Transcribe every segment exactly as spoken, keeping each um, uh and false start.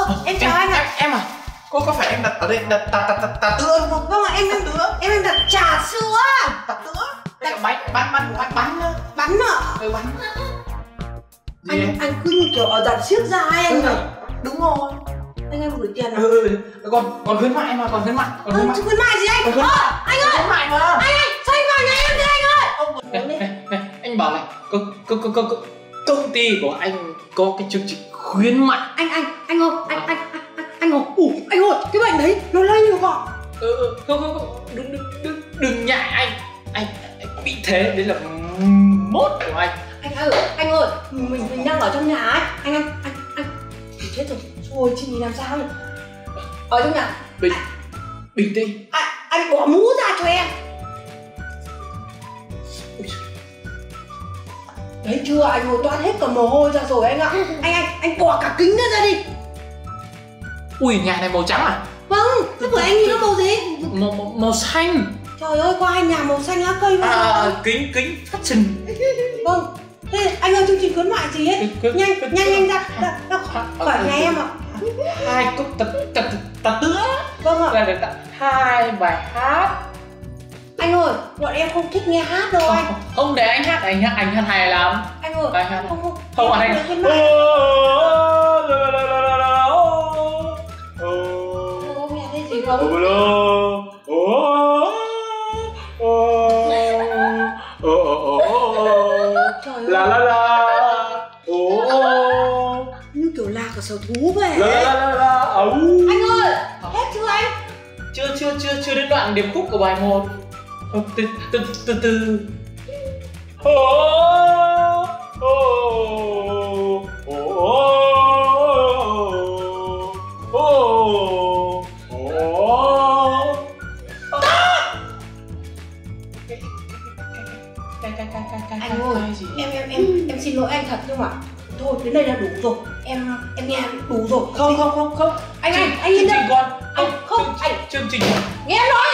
Em chào anh ạ. Em à, cô có phải em đặt ở đây đặt tạt tạt tạt tạt tữa đúng không? Vâng ạ, em em tứa, em em đặt trà sữa. Tạt tữa. Đây là bánh bánh bánh bánh bánh nữa. Bánh ạ. Ừ, bánh. Anh anh cứ như kiểu ở dàn siếc ra ấy anh nhỉ? Đúng rồi. Anh em gửi tiền à? Ừ, ừ, còn còn khuyến mại mà, còn khuyến mại, còn khuyến Ờ, mại. chứ khuyến mại gì anh? Còn khuyến Ơ, mại. anh ơi! Khuyến mại mà. Anh anh, sao anh vào nhà em thế anh ơi? Ông này, này, này, anh bảo này, công công công công công ty của anh có cái chương trình khuyến mại. Anh anh, anh ơi, anh anh anh anh anh ơi, ủ, anh ơi, cái bệnh đấy nó lây được ạ. Ừ, ừ, không không không, đừng đừng đừng đừng nhại anh. Anh, anh bị thế đấy là mốt của anh. Anh ơi, anh ơi, mình mình đang ở trong nhà ấy. Anh anh anh anh chết rồi, rồi chị làm sao nhỉ? Ở trong nhà. Bình bình tĩnh. Anh anh bỏ mũ ra cho em. Đấy chưa, anh ơi, toát hết cả mồ hôi ra rồi anh ạ. Anh anh anh bỏ cả kính nữa ra đi. Ui, nhà này màu trắng à? Vâng, thế của anh nhìn nó màu gì? Màu màu, màu xanh. Trời ơi, có hai nhà màu xanh lá cây mà. À, kính kính phát trình. Vâng, thế anh ơi, chương trình khuyến mại gì hết? Nhanh nhanh nhanh ra, ra, ra khỏi nhà em ạ. Hai cốc tạt tạt tạt tữa. Vâng ạ. Là được tặng hai bài hát. Anh ơi, bọn em không thích nghe hát đâu anh. Không, để anh hát, anh hát anh hát hay lắm. Anh ơi, anh hát không không. Không, anh hát. Không nghe thấy gì không? Trời La la ơi, la. như kiểu lạc ở sở thú về. La la la la. Anh ơi, hết chưa anh? Chưa chưa chưa chưa đến đoạn điệp khúc của bài một. Từ từ từ từ. Ô ô ô ô ô. Anh ơi, em em em em xin lỗi anh thật nhưng mà thôi đến đây là đủ rồi. Em em nghe đủ rồi. Không không không không. Anh anh anh yên Chương trình tâm. con. Anh không chương, anh chương trình. nghe em nói.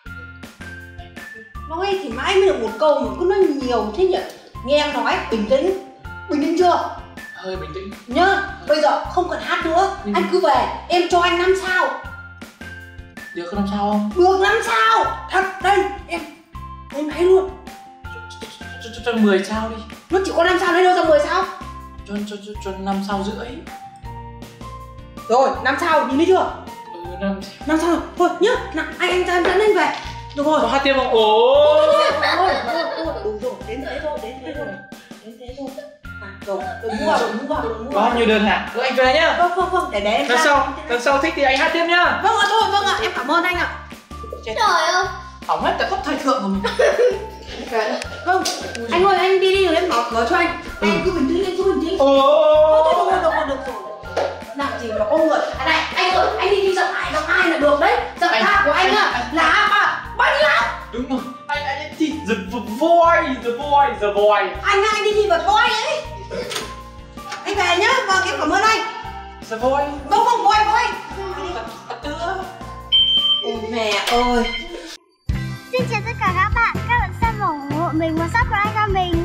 Nói thì mãi mới được một câu mà cứ nói nhiều thế nhỉ? Nghe em nói, bình tĩnh. Bình tĩnh chưa? Hơi bình tĩnh Nhá, bây giờ không cần hát nữa. Ừ. Anh cứ về, em cho anh năm sao. Được năm sao không? Được năm sao. Thật đây, em em thấy luôn. Cho cho cho mười sao đi. Nó chỉ có năm sao đấy đâu ra mười sao. Cho cho cho cho năm sao rưỡi. Rồi, năm sao, nhìn thấy chưa? Ừ, năm năm sao rồi, thôi nhá, nào, anh anh ra em dẫn anh về. Được rồi. có hát tiếp không? Ồ. Thôi, thôi, thôi, đủ rồi, đến thế thôi, đến thế thôi. Đến thế thôi. À, rồi, đừng mua vào, đừng mua vào, đừng mua vào. Bao nhiêu đơn hàng? Ừ, anh về nhá. Vâng, vâng, vâng, để để em Lần ra. sau, lần sau thích thì anh hát tiếp nhá. Vâng ạ, thôi, vâng ạ, em cảm ơn anh ạ. Chết. Trời ơi. Hỏng hết cả cấp thời thượng của mình. Vâng, anh ơi, anh đi đi rồi em mở cửa cho anh. Anh cứ bình tĩnh, anh cứ bình tĩnh. Ồ. Thôi, thôi, được rồi, được rồi. Làm gì mà có người. À này, anh ơi, anh đi đi giọng ai, giọng ai là được đấy. Giọng ca của anh á, là mà, bánh lắm. Đúng rồi. Anh anh thì the voice, the voice, the voice. Anh anh đi thi vật voi ấy. Anh về nhá, vâng em cảm ơn anh. The voice. Không không voi voi. Tứa. Ôi mẹ ơi. Xin chào tất cả các bạn, các bạn xem ủng hộ mình và subscribe cho mình